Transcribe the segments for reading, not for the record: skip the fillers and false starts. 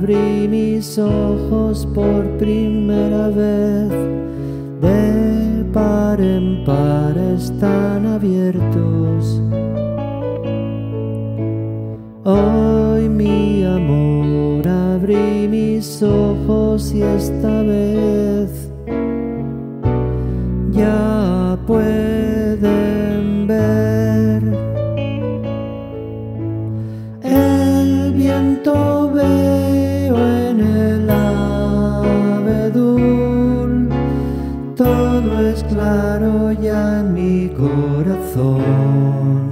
abrí mis ojos por primera vez, de par en par están abiertos. Hoy, mi amor, abrí mis ojos y esta vez ya pueden ver. El viento veo en el abedul, todo es claro ya en mi corazón.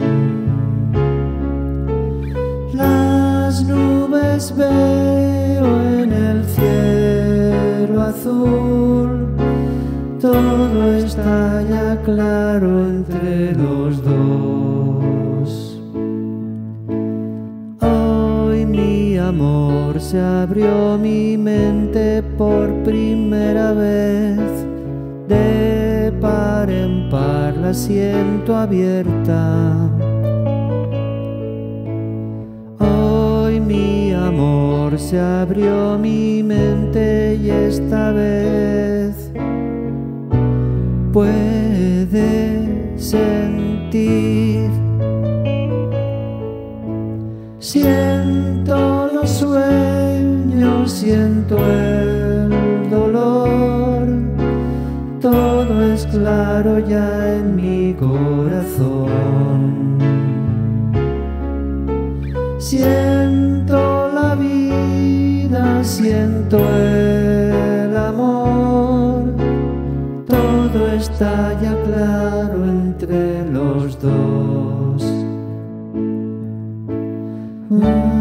Las nubes veo en el cielo azul, todo está ya claro entre los dos. Hoy, mi amor, se abrió mi mente por primera vez, de par en par la siento abierta. Hoy, mi amor, se abrió mi mente y esta vez puede sentir. Siento los sueños, siento el dolor, todo es claro ya en mi corazón. Siento la vida, siento el amor, todo está ya claro entre los dos.